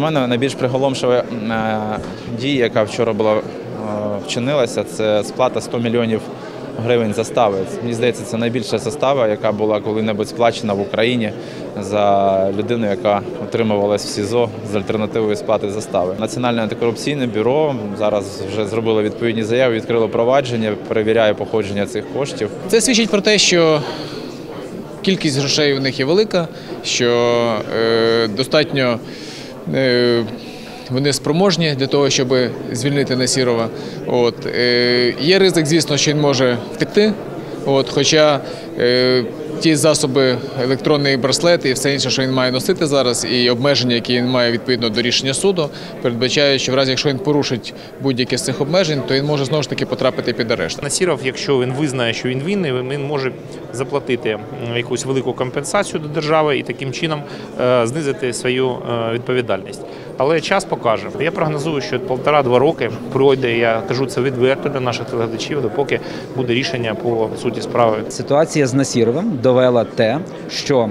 Для мене найбільш приголомшива дія, яка вчора була вчинилася, це сплата 100 мільйонів гривень застави. Мені здається, це найбільша застава, яка була коли-небудь сплачена в Україні за людину, яка утримувалась в СІЗО з альтернативою сплати застави. Національне антикорупційне бюро зараз вже зробило відповідні заяви, відкрило провадження, перевіряє походження цих коштів. Це свідчить про те, що кількість грошей у них є велика, що достатньо вони спроможні для того, щоб звільнити Насірова. Є ризик, звісно, що він може втекти, хоча ті засоби, електронний браслет і все інше, що він має носити зараз, і обмеження, які він має відповідно до рішення суду, передбачають, що в разі, якщо він порушить будь-які з цих обмежень, то він може знову ж таки потрапити під арешт. Насіров, якщо він визнає, що він винний, він може заплатити якусь велику компенсацію до держави і таким чином знизити свою відповідальність. Але час покаже. Я прогнозую, що 1,5-2 роки пройде, я кажу це відверто для наших телеглядачів, допоки буде рішення по суті справи. Ситуація з Насіровим довела те, що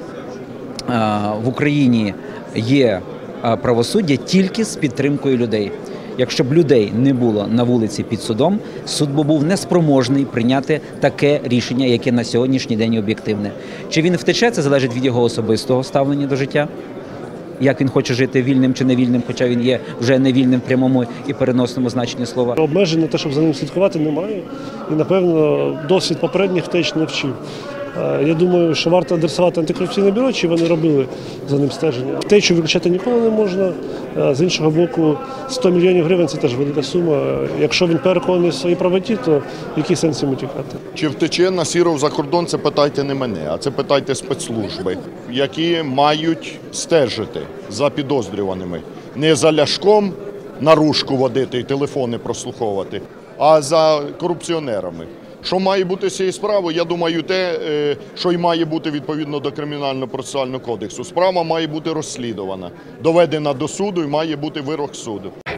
в Україні є правосуддя тільки з підтримкою людей. Якщо б людей не було на вулиці під судом, суд би був неспроможний прийняти таке рішення, яке на сьогоднішній день об'єктивне. Чи він втече, це залежить від його особистого ставлення до життя. Як він хоче жити, вільним чи невільним, хоча він є вже невільним в прямому і переносному значенні слова. Обмежень на те, щоб за ним слідкувати, немає. І, напевно, досвід попередніх втеч не вчив. Я думаю, що варто адресувати антикорупційне бюро, чи вони робили за ним стеження. Втечу виключати ніколи не можна. З іншого боку, 100 мільйонів гривень – це теж велика сума. Якщо він переконаний в своїй правоті, то який сенс йому тікати? Чи втече Насіров за кордон, це питайте не мене, а це питайте спецслужби, які мають стежити за підозрюваними. Не за Ляшком наружку водити і телефони прослуховувати, а за корупціонерами. Що має бути з цією справою? Я думаю, те, що й має бути відповідно до Кримінально-процесуального кодексу. Справа має бути розслідувана, доведена до суду і має бути вирок суду.